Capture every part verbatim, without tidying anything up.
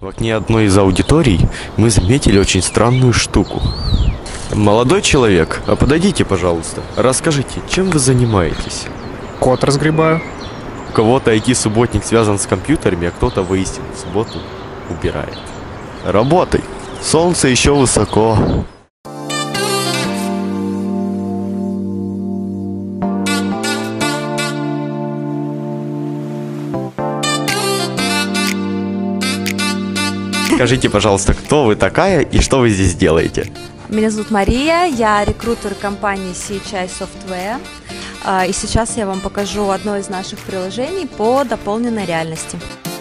В окне одной из аудиторий мы заметили очень странную штуку. Молодой человек, а подойдите, пожалуйста. Расскажите, чем вы занимаетесь? Код разгребаю. У кого-то ай ти-субботник связан с компьютерами, а кто-то воистину в субботу убирает. Работай! Солнце еще высоко. Скажите, пожалуйста, кто вы такая и что вы здесь делаете? Меня зовут Мария, я рекрутер компании си эйч ай Software. И сейчас я вам покажу одно из наших приложений по дополненной реальности.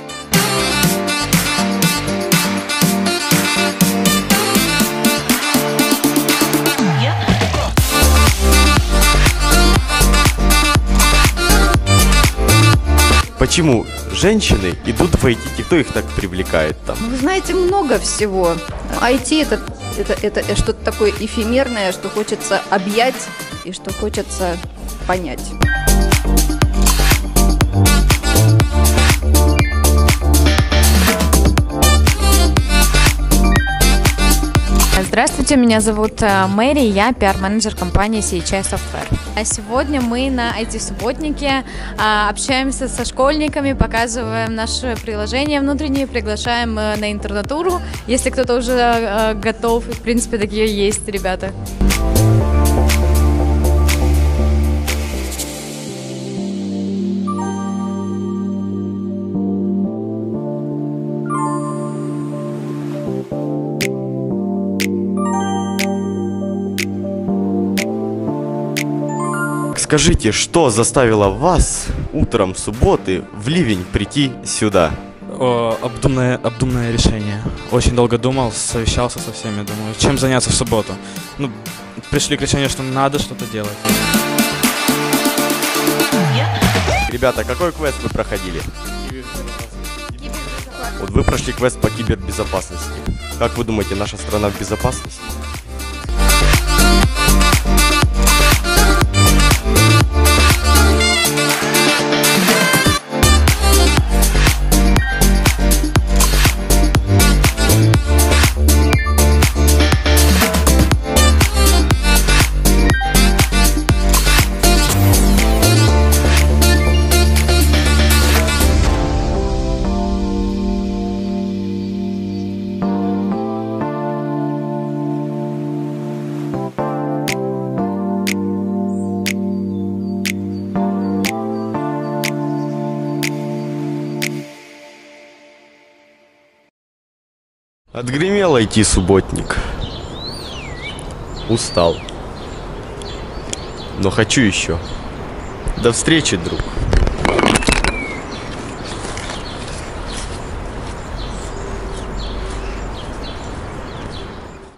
Почему женщины идут в ай ти? Кто их так привлекает там? Вы знаете, много всего. ай ти это, это, это что-то такое эфемерное, что хочется объять и что хочется понять. Здравствуйте, меня зовут Мэри, я пиар-менеджер компании си эйч ай Software. А сегодня мы на ай ти-субботнике а, общаемся со школьниками, показываем наше приложение внутреннее, приглашаем на интернатуру, если кто-то уже а, готов, в принципе, такие есть ребята. Скажите, что заставило вас утром субботы в ливень прийти сюда? О, обдуманное, обдуманное решение. Очень долго думал, совещался со всеми, думаю, чем заняться в субботу. Ну, пришли к решению, что надо что-то делать. Ребята, какой квест вы проходили? Вот вы прошли квест по кибербезопасности. Как вы думаете, наша страна в безопасности? Отгремел ай ти-субботник. Устал. Но хочу еще. До встречи, друг.